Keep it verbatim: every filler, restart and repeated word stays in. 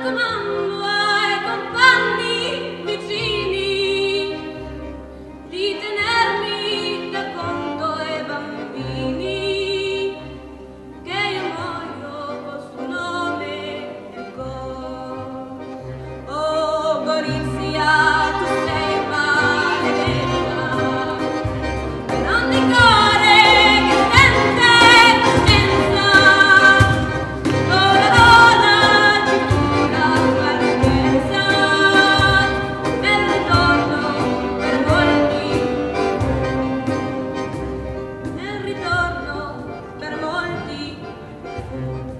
raccomando ai compagni vicini di tenermi da conto ai bambini, che io muoio col suo nome nel cor. Oh Gorizia, tu sei maledetta, non di cuore che sente coscienza, dolorosa ci cura qualcosa, nel ritorno per molti, nel ritorno per molti.